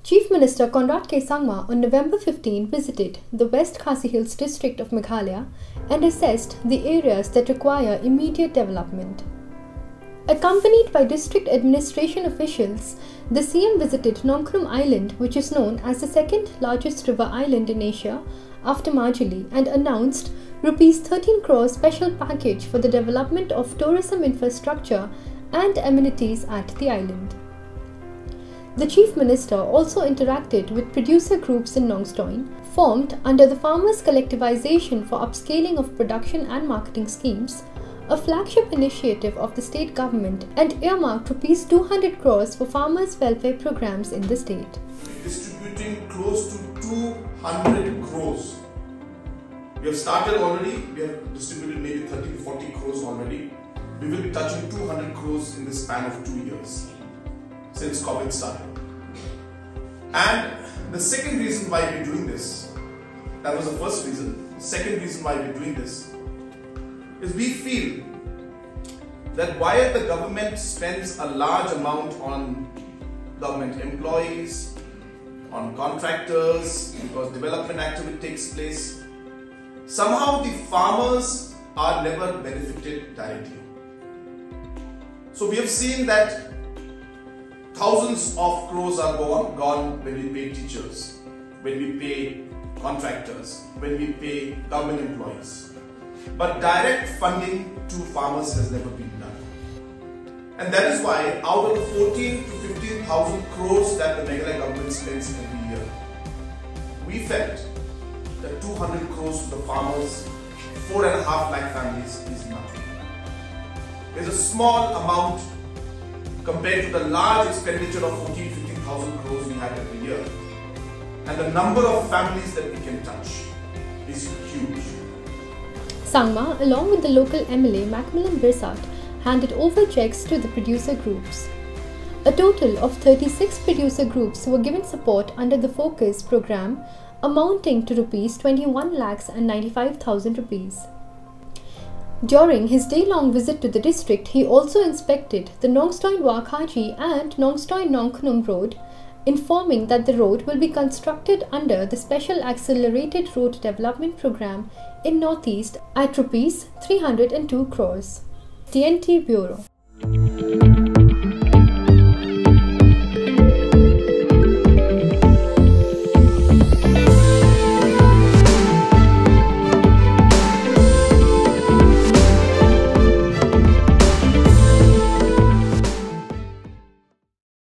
Chief Minister Conrad K. Sangma on November 15 visited the West Khasi Hills district of Meghalaya and assessed the areas that require immediate development. Accompanied by district administration officials, the CM visited Nongkhnum Island, which is known as the second largest river island in Asia after Majuli, and announced Rs 13 crore special package for the development of tourism infrastructure and amenities at the island. The Chief Minister also interacted with producer groups in Nongstoin, formed under the Farmers Collectivization for Upscaling of Production and Marketing Schemes, a flagship initiative of the state government, and earmarked Rs 200 crores for farmers' welfare programs in the state. Distributing close to 200 crores. We have started already, we have distributed maybe 30 to 40 crores already. We will be touching 200 crores in the span of 2 years since COVID started. And the second reason why we're doing this, that was the first reason. The second reason why we're doing this is we feel that while the government spends a large amount on government employees, on contractors, because development activity takes place, somehow the farmers are never benefited directly. So we have seen that thousands of crores are gone when we pay teachers, when we pay contractors, when we pay government employees. But direct funding to farmers has never been done. And that is why out of the 14 to 15,000 crores that the Meghalaya government spends every year, we felt that 200 crores to the farmers, 4.5 lakh families is nothing. There's a small amount compared to the large expenditure of 14 to 15,000 crores we have every year. And the number of families that we can touch is huge. Sangma, along with the local MLA Macmillan Birsat, handed over checks to the producer groups. A total of 36 producer groups were given support under the Focus program, amounting to Rs 21,95,000 rupees. During his day-long visit to the district, he also inspected the Nongstoin Wakhaji and Nongstoin Nongkhnum road, informing that the road will be constructed under the Special Accelerated Road Development Program in Northeast at Rs 302 crores. TNT Bureau.